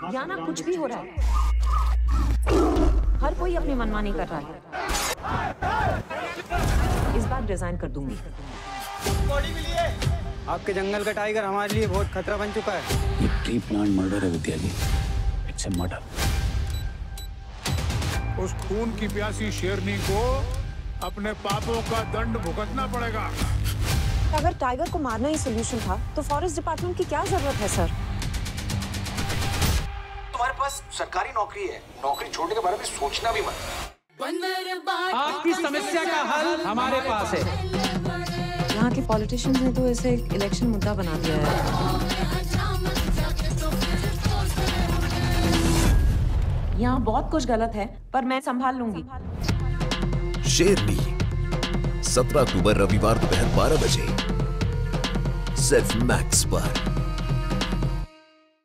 यहाँ ना कुछ भी हो रहा है, हर कोई अपनी मनमानी कर रहा है। इस बार रिजाइन कर दूंगी। बॉडी मिली है। आपके जंगल का टाइगर हमारे लिए बहुत खतरा बन चुका है। ये प्री प्लान मर्डर है विद्या जी। It's a murder. उस खून की प्यासी शेरनी को अपने पापों का दंड भुगतना पड़ेगा। अगर टाइगर को मारना ही सोल्यूशन था तो फॉरेस्ट डिपार्टमेंट की क्या जरूरत है सर? तुम्हारे पास सरकारी नौकरी है, नौकरी छोड़ने के बारे में सोचना भी मत। आपकी समस्या का हल हमारे पास है। यहाँ के पॉलिटिशियंस ने तो इसे इलेक्शन मुद्दा बना दिया है। यहाँ बहुत कुछ गलत है, पर मैं संभाल लूंगी। शेरनी 17 अक्टूबर रविवार दोपहर 12 बजे सिर्फ मैक्स पर।